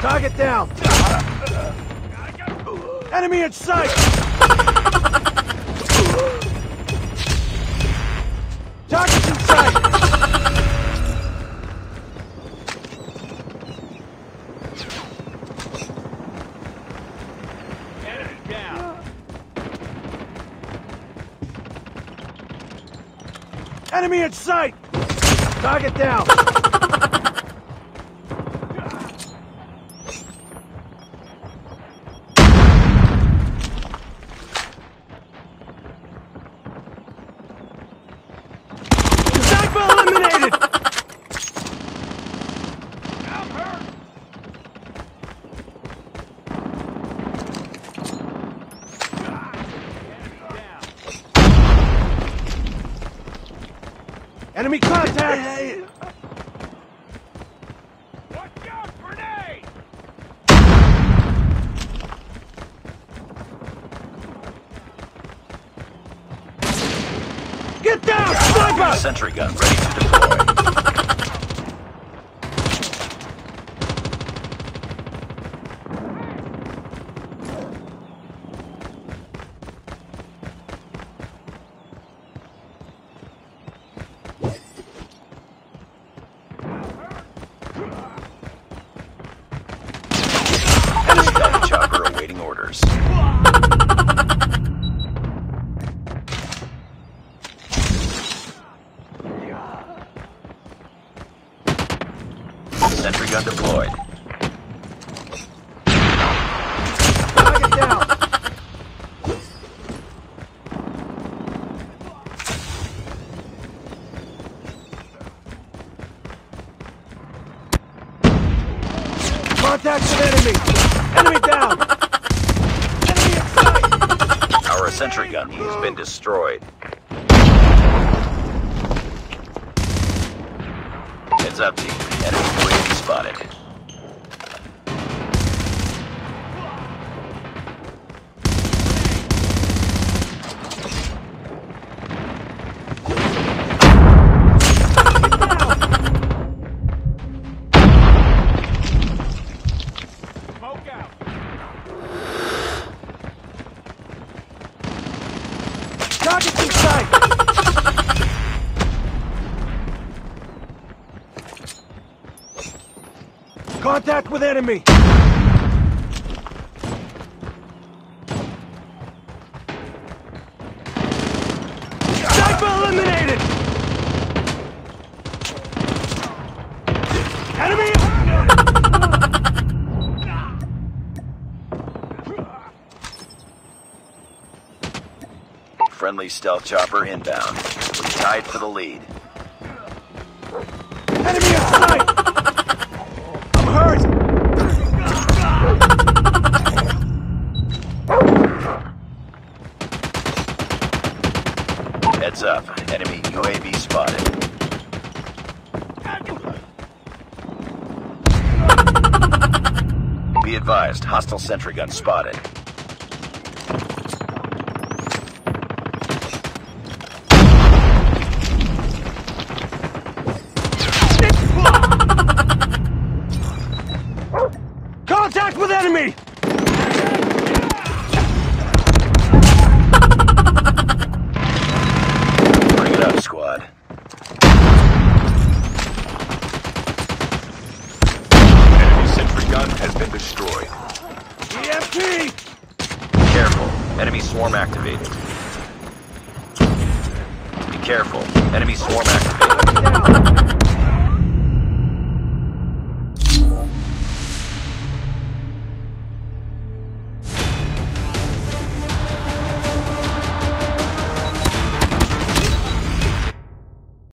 Target down! Enemy in sight! Target's in sight! Enemy down! Enemy in sight! Target down! Eliminated! I'm hurt! Enemy contact! Watch out, grenade! Get down! Sniper! Sentry gun ready to deploy. Stealth chopper awaiting orders. Sentry gun deployed. Target down! Contact with enemy! Enemy down! Enemy in sight! Our sentry gun has been destroyed. Heads up, team. Enemy UAV spotted. Smoke out! Target's in sight! Contact with enemy! Sniper eliminated! Enemy! Friendly stealth chopper inbound. We tied for the lead. Enemy in sight! I'm hurt! Heads up. Enemy UAV spotted. Be advised, hostile sentry gun spotted. Contact with enemy! Bring it up, squad. Enemy sentry gun has been destroyed. EMP! Careful. Enemy swarm activated. Be careful. Enemy swarm activated. Down!